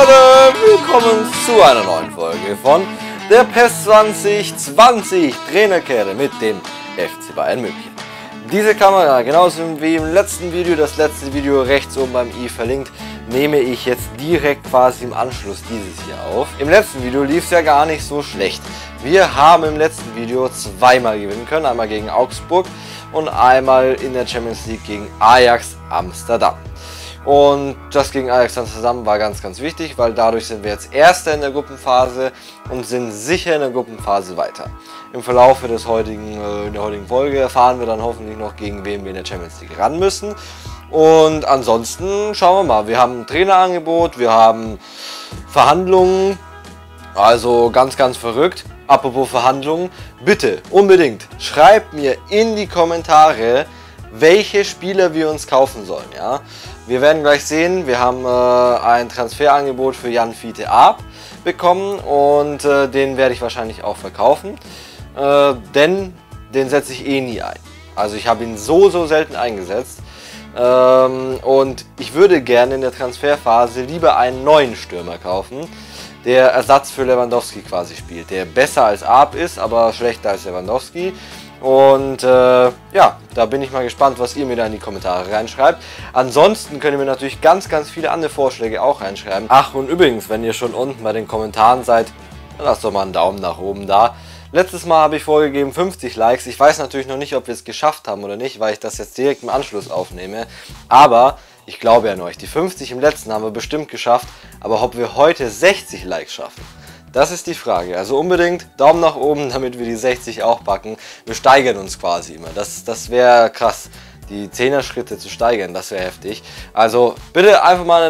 Leute, willkommen zu einer neuen Folge von der PES 2020 Trainerkehre mit dem FC Bayern München. Diese Kamera, genauso wie im letzten Video, das letzte Video rechts oben beim i verlinkt, nehme ich jetzt direkt quasi im Anschluss dieses hier auf. Im letzten Video lief es ja gar nicht so schlecht. Wir haben im letzten Video zweimal gewinnen können, einmal gegen Augsburg und einmal in der Champions League gegen Ajax Amsterdam. Und das gegen Ajax Amsterdam war ganz wichtig, weil dadurch sind wir jetzt Erster in der Gruppenphase und sind sicher in der Gruppenphase weiter. Im Verlauf der heutigen Folge erfahren wir dann hoffentlich noch, gegen wen wir in der Champions League ran müssen. Und ansonsten schauen wir mal, wir haben ein Trainerangebot, wir haben Verhandlungen, also ganz verrückt. Apropos Verhandlungen, bitte unbedingt schreibt mir in die Kommentare, welche Spieler wir uns kaufen sollen. Ja? Wir werden gleich sehen, wir haben ein Transferangebot für Jan Fiete Arp bekommen und den werde ich wahrscheinlich auch verkaufen, denn den setze ich eh nie ein. Also ich habe ihn so selten eingesetzt und ich würde gerne in der Transferphase lieber einen neuen Stürmer kaufen, der Ersatz für Lewandowski quasi spielt, der besser als Arp ist, aber schlechter als Lewandowski. Und ja, da bin ich mal gespannt, was ihr mir da in die Kommentare reinschreibt. Ansonsten könnt ihr mir natürlich ganz viele andere Vorschläge auch reinschreiben. Ach, und übrigens, wenn ihr schon unten bei den Kommentaren seid, dann lasst doch mal einen Daumen nach oben da. Letztes Mal habe ich vorgegeben 50 Likes. Ich weiß natürlich noch nicht, ob wir es geschafft haben oder nicht, weil ich das jetzt direkt im Anschluss aufnehme. Aber ich glaube ja an euch, die 50 im letzten haben wir bestimmt geschafft. Aber ob wir heute 60 Likes schaffen, das ist die Frage. Also unbedingt Daumen nach oben, damit wir die 60 auch packen. Wir steigern uns quasi immer. Das wäre krass. Die 10er Schritte zu steigern, das wäre heftig. Also bitte einfach mal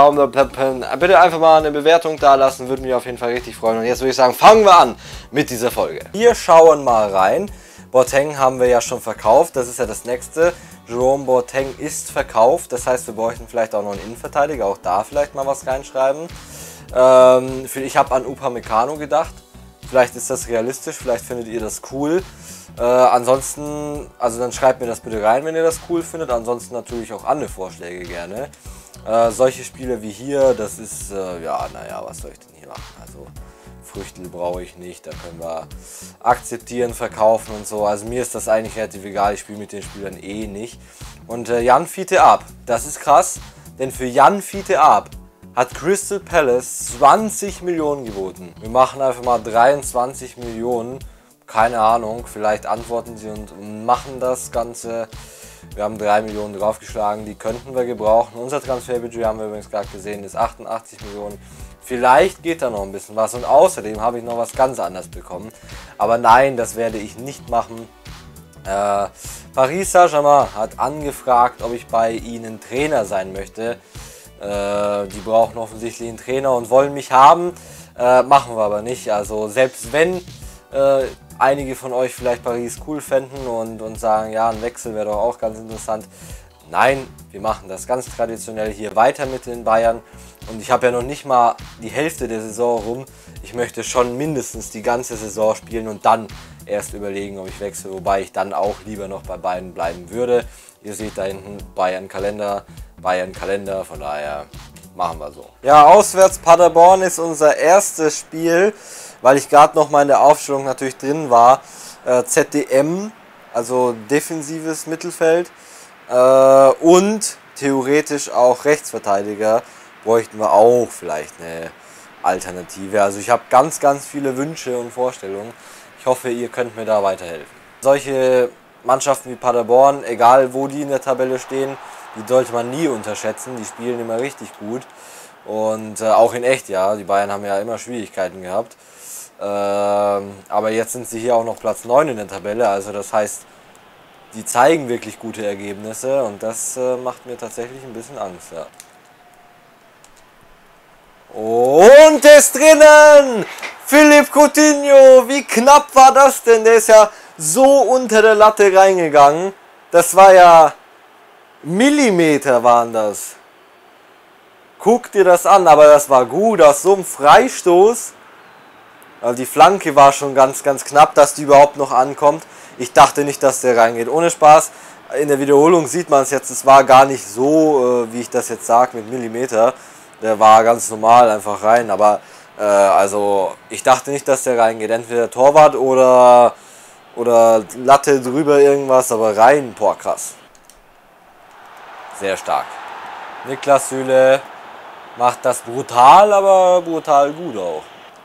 eine Bewertung da lassen, würde mich auf jeden Fall richtig freuen. Und jetzt würde ich sagen, fangen wir an mit dieser Folge. Wir schauen mal rein. Boateng haben wir ja schon verkauft, das ist ja das nächste. Jerome Boateng ist verkauft, das heißt, wir bräuchten vielleicht auch noch einen Innenverteidiger, auch da vielleicht mal was reinschreiben. Ich habe an Upamecano gedacht, vielleicht ist das realistisch, vielleicht findet ihr das cool. Ansonsten, also dann schreibt mir das bitte rein, wenn ihr das cool findet. Ansonsten natürlich auch andere Vorschläge gerne. Solche Spiele wie hier, das ist, ja, naja, was soll ich denn hier machen? Also Früchtel brauche ich nicht, da können wir akzeptieren, verkaufen und so. Also mir ist das eigentlich relativ egal, ich spiele mit den Spielern eh nicht. Und Jan Fiete Arp, das ist krass, denn für Jan Fiete Arp hat Crystal Palace 20 Millionen geboten. Wir machen einfach mal 23 Millionen. Keine Ahnung, vielleicht antworten sie und machen das Ganze. Wir haben 3 Millionen draufgeschlagen, die könnten wir gebrauchen. Unser Transferbudget, haben wir übrigens gerade gesehen, ist 88 Millionen. Vielleicht geht da noch ein bisschen was und außerdem habe ich noch was ganz anderes bekommen. Aber nein, das werde ich nicht machen. Paris Saint-Germain hat angefragt, ob ich bei ihnen Trainer sein möchte. Die brauchen offensichtlich einen Trainer und wollen mich haben. Machen wir aber nicht. Also selbst wenn einige von euch vielleicht Paris cool fänden und sagen, ja, ein Wechsel wäre doch auch ganz interessant. Nein, wir machen das ganz traditionell hier weiter mit den Bayern. Und ich habe ja noch nicht mal die Hälfte der Saison rum. Ich möchte schon mindestens die ganze Saison spielen und dann erst überlegen, ob ich wechsle. Wobei ich dann auch lieber noch bei Bayern bleiben würde. Ihr seht da hinten Bayern-Kalender, von daher machen wir so. Ja, auswärts Paderborn ist unser erstes Spiel, weil ich gerade noch mal in der Aufstellung natürlich drin war. ZDM, also defensives Mittelfeld und theoretisch auch Rechtsverteidiger bräuchten wir auch vielleicht eine Alternative. Also ich habe ganz viele Wünsche und Vorstellungen. Ich hoffe, ihr könnt mir da weiterhelfen. Solche Mannschaften wie Paderborn, egal wo die in der Tabelle stehen, die sollte man nie unterschätzen. Die spielen immer richtig gut. Und auch in echt, ja. Die Bayern haben ja immer Schwierigkeiten gehabt. Aber jetzt sind sie hier auch noch Platz 9 in der Tabelle. Also das heißt, die zeigen wirklich gute Ergebnisse. Und das macht mir tatsächlich ein bisschen Angst, ja. Und ist drinnen! Philippe Coutinho, wie knapp war das denn? Der ist ja so unter der Latte reingegangen. Das war ja Millimeter waren das. Guck dir das an, aber das war gut, aus so einem Freistoß. Also die Flanke war schon ganz knapp, dass die überhaupt noch ankommt. Ich dachte nicht, dass der reingeht. Ohne Spaß, in der Wiederholung sieht man es jetzt, es war gar nicht so, wie ich das jetzt sage, mit Millimeter. Der war ganz normal einfach rein, aber also ich dachte nicht, dass der reingeht. Entweder Torwart oder Latte drüber irgendwas, aber rein, boah krass. Sehr stark. Niklas Süle macht das brutal, aber brutal gut auch.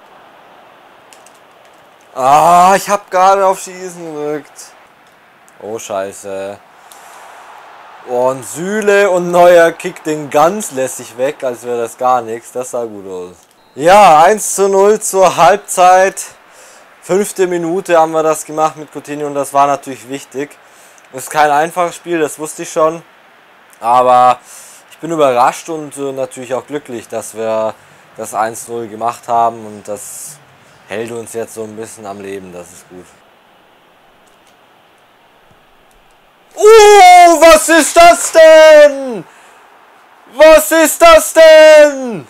Ah, ich habe gerade auf Schießen gedrückt. Oh Scheiße. Und Süle und Neuer kickt den ganz lässig weg, als wäre das gar nichts. Das sah gut aus. Ja, 1:0 zur Halbzeit. 5. Minute haben wir das gemacht mit Coutinho und das war natürlich wichtig. Ist kein einfaches Spiel, das wusste ich schon. Aber ich bin überrascht und natürlich auch glücklich, dass wir das 1:0 gemacht haben. Und das hält uns jetzt so ein bisschen am Leben, das ist gut. Was ist das denn? Was ist das denn?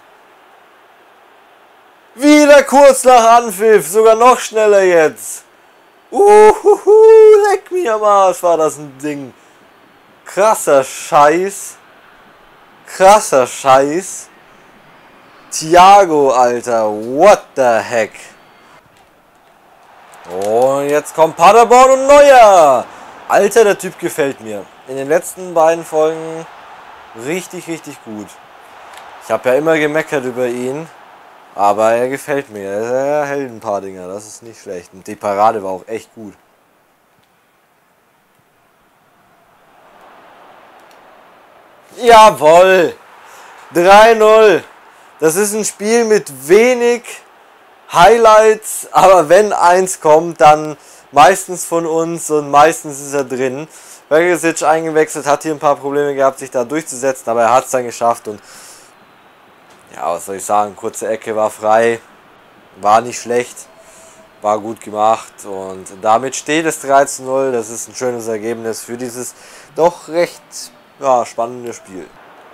Wieder kurz nach Anpfiff, sogar noch schneller jetzt. Leck mich am Arsch, war das ein Ding. Krasser Scheiß. Krasser Scheiß. Thiago, Alter, what the heck. Und jetzt kommt Paderborn und Neuer. Alter, der Typ gefällt mir. In den letzten beiden Folgen richtig, richtig gut. Ich habe ja immer gemeckert über ihn. Aber er gefällt mir. Er hält ein paar Dinger. Das ist nicht schlecht. Und die Parade war auch echt gut. Jawohl. 3:0. Das ist ein Spiel mit wenig Highlights. Aber wenn eins kommt, dann meistens von uns und meistens ist er drin. Perisic eingewechselt, hat hier ein paar Probleme gehabt, sich da durchzusetzen, aber er hat es dann geschafft und ja, was soll ich sagen, kurze Ecke war frei, war nicht schlecht, war gut gemacht und damit steht es 3:0, das ist ein schönes Ergebnis für dieses doch recht spannende Spiel.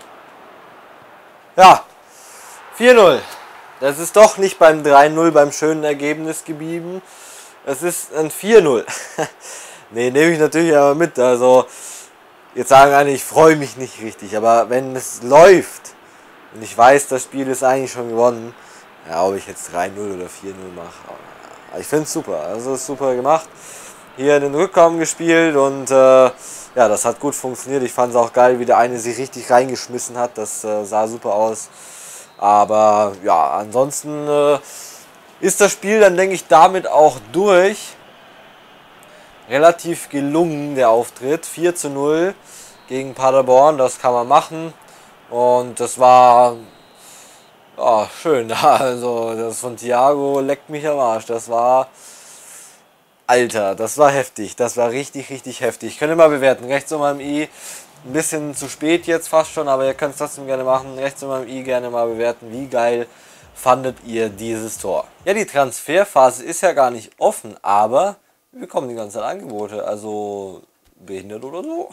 Ja, 4:0, das ist doch nicht beim 3:0 beim schönen Ergebnis geblieben. Es ist ein 4:0. Ne, nehme ich natürlich aber mit. Also, jetzt sagen einige, ich freue mich nicht richtig. Aber wenn es läuft und ich weiß, das Spiel ist eigentlich schon gewonnen, ja, ob ich jetzt 3:0 oder 4:0 mache. Aber ich finde es super. Also, es ist super gemacht. Hier in den Rückraum gespielt und ja, das hat gut funktioniert. Ich fand es auch geil, wie der eine sich richtig reingeschmissen hat. Das sah super aus. Aber ja, ansonsten ist das Spiel dann, denke ich, damit auch durch. Relativ gelungen, der Auftritt. 4:0 gegen Paderborn, das kann man machen. Und das war schön. Also, das von Thiago leckt mich am Arsch. Das war, Alter, das war heftig. Das war richtig, richtig heftig. Könnt ihr mal bewerten. Rechts um am i. Ein bisschen zu spät jetzt fast schon, aber ihr könnt es trotzdem gerne machen. Rechts um am i gerne mal bewerten. Wie geil fandet ihr dieses Tor? Ja, die Transferphase ist ja gar nicht offen, aber wir bekommen die ganze Zeit Angebote, also behindert oder so.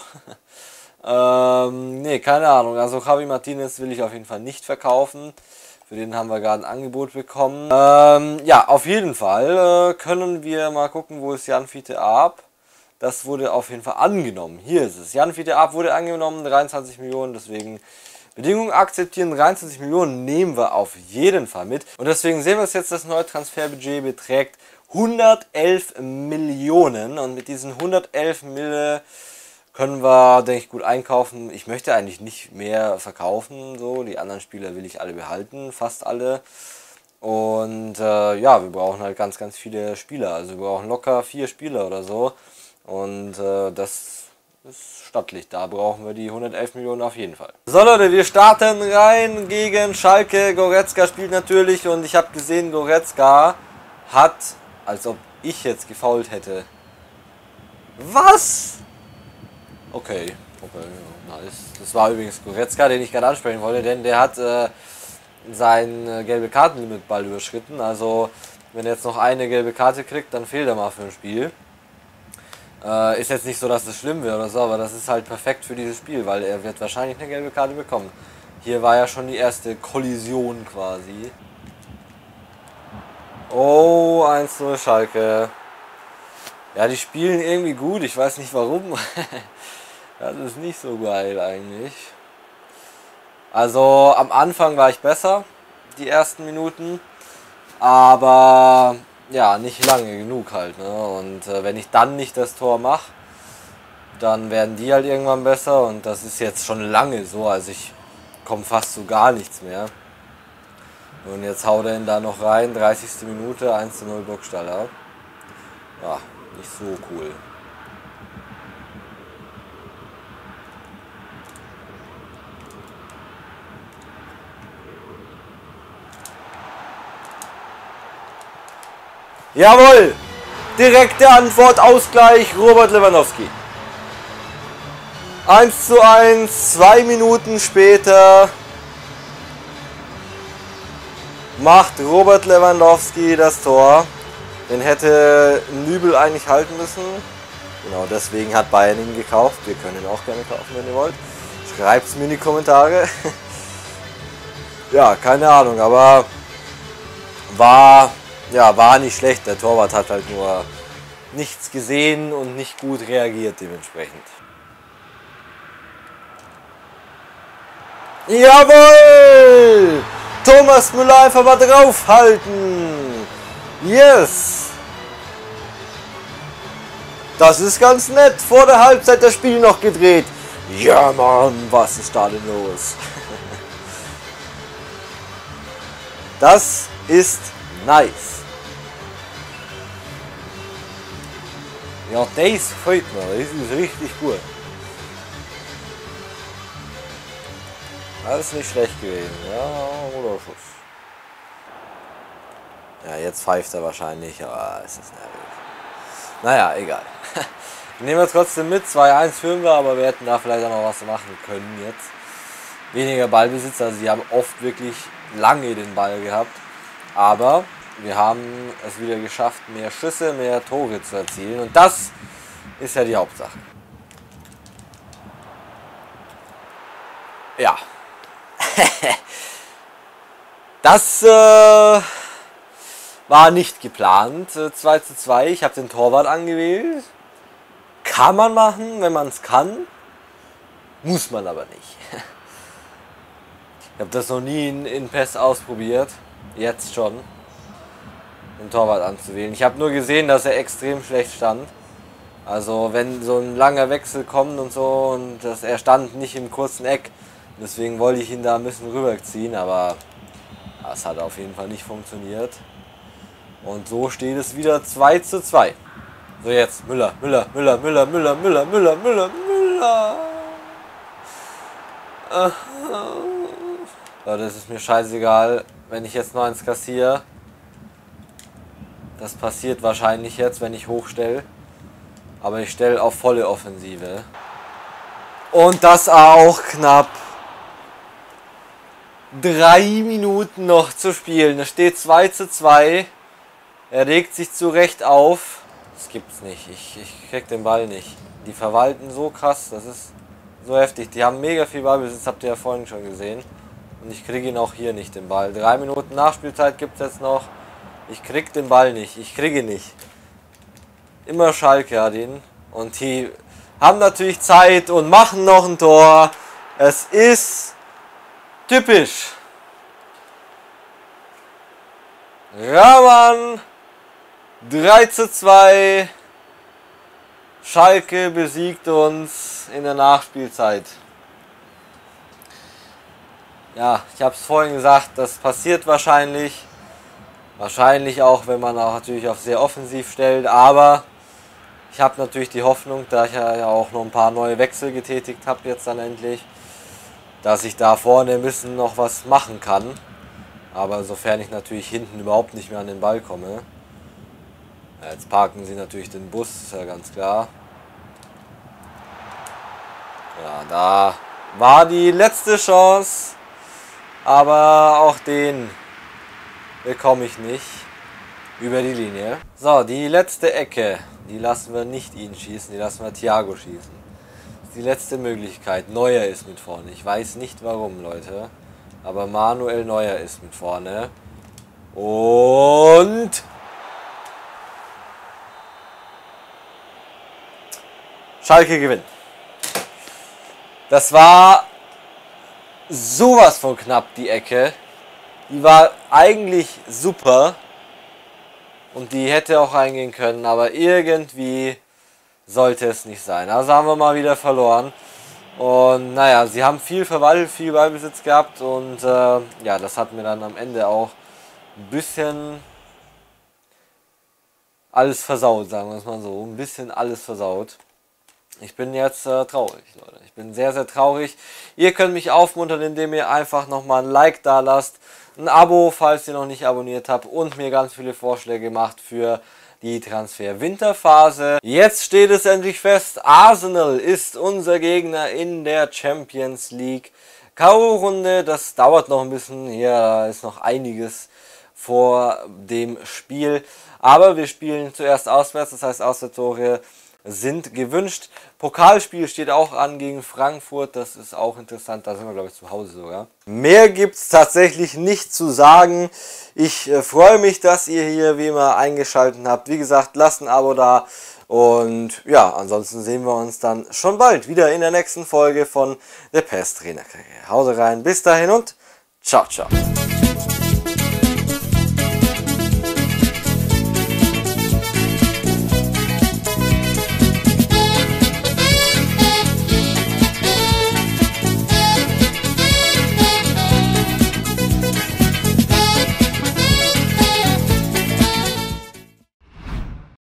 Ne, keine Ahnung. Also Javi Martinez will ich auf jeden Fall nicht verkaufen. Für den haben wir gerade ein Angebot bekommen. Ja, auf jeden Fall können wir mal gucken, wo ist Jan Fiete Arp. Das wurde auf jeden Fall angenommen. Hier ist es. Jan Fiete Arp wurde angenommen, 23 Millionen, deswegen Bedingungen akzeptieren, 23 Millionen nehmen wir auf jeden Fall mit. Und deswegen sehen wir es jetzt, das neue Transferbudget beträgt 111 Millionen. Und mit diesen 111 Millionen können wir, denke ich, gut einkaufen. Ich möchte eigentlich nicht mehr verkaufen. So, die anderen Spieler will ich alle behalten, fast alle. Und ja, wir brauchen halt ganz, ganz viele Spieler. Also wir brauchen locker 4 Spieler oder so. Und das ist stattlich. Da brauchen wir die 111 Millionen auf jeden Fall. So Leute, wir starten rein gegen Schalke. Goretzka spielt natürlich und ich habe gesehen, Goretzka hat, als ob ich jetzt gefoult hätte. Was? Okay, nice. Das war übrigens Goretzka, den ich gerade ansprechen wollte, denn der hat sein gelbe Kartenlimit bald überschritten. Also wenn er jetzt noch eine gelbe Karte kriegt, dann fehlt er mal für ein Spiel. Ist jetzt nicht so, dass das schlimm wäre oder so, aber das ist halt perfekt für dieses Spiel, weil er wird wahrscheinlich eine gelbe Karte bekommen. Hier war ja schon die erste Kollision quasi. Oh, 1:0 Schalke. Ja, die spielen irgendwie gut, ich weiß nicht warum. Das ist nicht so geil eigentlich. Also am Anfang war ich besser, die ersten Minuten, aber ja, nicht lange genug halt. Ne? Und wenn ich dann nicht das Tor mache, dann werden die halt irgendwann besser und das ist jetzt schon lange so, also ich komme fast zu gar nichts mehr. Und jetzt haut er ihn da noch rein, 30. Minute, 1:0 Burgstaller. Ja, nicht so cool. Jawohl! Direkte Antwort, Ausgleich, Robert Lewandowski. 1:1, 2 Minuten später macht Robert Lewandowski das Tor. Den hätte Nübel eigentlich halten müssen. Genau deswegen hat Bayern ihn gekauft. Wir können ihn auch gerne kaufen, wenn ihr wollt. Schreibt es mir in die Kommentare. Ja, keine Ahnung, aber war nicht schlecht. Der Torwart hat halt nur nichts gesehen und nicht gut reagiert dementsprechend. Jawohl! Thomas Müller einfach mal draufhalten. Yes! Das ist ganz nett. Vor der Halbzeit das Spiel noch gedreht. Ja Mann, was ist da denn los? Das ist nice. Ja, das gefällt mir. Das ist richtig gut. Das ist nicht schlecht gewesen. Ja, oder Schuss. Ja, jetzt pfeift er wahrscheinlich, aber es ist nervig. Naja, egal. Nehmen wir trotzdem mit. 2:1 führen wir, aber wir hätten da vielleicht auch noch was machen können jetzt. Weniger Ballbesitz, also sie haben oft wirklich lange den Ball gehabt. Aber wir haben es wieder geschafft, mehr Schüsse, mehr Tore zu erzielen. Und das ist ja die Hauptsache. Ja. Das war nicht geplant. 2:2. Ich habe den Torwart angewählt. Kann man machen, wenn man es kann. Muss man aber nicht. Ich habe das noch nie in PES ausprobiert. Jetzt schon. Den Torwart anzuwählen. Ich habe nur gesehen, dass er extrem schlecht stand. Also wenn so ein langer Wechsel kommt und so und er stand nicht im kurzen Eck. Deswegen wollte ich ihn da ein bisschen rüberziehen, aber das hat auf jeden Fall nicht funktioniert. Und so steht es wieder 2:2. So jetzt Müller. So, das ist mir scheißegal, wenn ich jetzt noch eins kassiere. Das passiert wahrscheinlich jetzt, wenn ich hochstelle. Aber ich stelle auf volle Offensive. Und das auch knapp. 3 Minuten noch zu spielen. Es steht 2:2. Er regt sich zurecht auf. Das gibt's nicht. Ich krieg den Ball nicht. Die verwalten so krass. Das ist so heftig. Die haben mega viel Ballbesitz. Habt ihr ja vorhin schon gesehen. Und ich kriege ihn auch hier nicht, den Ball. 3 Minuten Nachspielzeit gibt es jetzt noch. Ich krieg den Ball nicht. Ich kriege ihn nicht. Immer Schalke hat ihn. Und die haben natürlich Zeit und machen noch ein Tor. Es ist typisch. Ja, Mann. 3:2. Schalke besiegt uns in der Nachspielzeit. Ja, ich habe es vorhin gesagt, das passiert wahrscheinlich. Wahrscheinlich auch, wenn man auch natürlich auf sehr offensiv stellt. Aber ich habe natürlich die Hoffnung, da ich ja auch noch ein paar neue Wechsel getätigt habe jetzt dann endlich, dass ich da vorne ein bisschen noch was machen kann. Aber sofern ich natürlich hinten überhaupt nicht mehr an den Ball komme. Ja, jetzt parken sie natürlich den Bus, ist ja ganz klar. Ja, da war die letzte Chance. Aber auch den bekomme ich nicht über die Linie. So, die letzte Ecke, die lassen wir nicht ihn schießen, die lassen wir Thiago schießen. Das ist die letzte Möglichkeit. Neuer ist mit vorne. Ich weiß nicht warum, Leute. Aber Manuel Neuer ist mit vorne. Und Schalke gewinnt. Das war sowas von knapp, die Ecke. Die war eigentlich super. Und die hätte auch reingehen können, aber irgendwie sollte es nicht sein. Also haben wir mal wieder verloren. Und naja, sie haben viel verwaltet, viel Ballbesitz gehabt. Und ja, das hat mir dann am Ende auch ein bisschen alles versaut, sagen wir es mal so. Ein bisschen alles versaut. Ich bin jetzt traurig, Leute. Ich bin sehr, sehr traurig. Ihr könnt mich aufmuntern, indem ihr einfach nochmal ein Like da lasst, ein Abo, falls ihr noch nicht abonniert habt und mir ganz viele Vorschläge macht für die Transfer-Winterphase. Jetzt steht es endlich fest, Arsenal ist unser Gegner in der Champions League K.O.-Runde. Das dauert noch ein bisschen, hier ist noch einiges vor dem Spiel. Aber wir spielen zuerst auswärts, das heißt Auswärtstore sind gewünscht. Pokalspiel steht auch an gegen Frankfurt, das ist auch interessant, da sind wir glaube ich zu Hause sogar. Mehr gibt es tatsächlich nicht zu sagen. Ich freue mich, dass ihr hier wie immer eingeschaltet habt. Wie gesagt, lasst ein Abo da und ja, ansonsten sehen wir uns dann schon bald wieder in der nächsten Folge von der PES Trainerkarriere. Haut rein, bis dahin und ciao, ciao.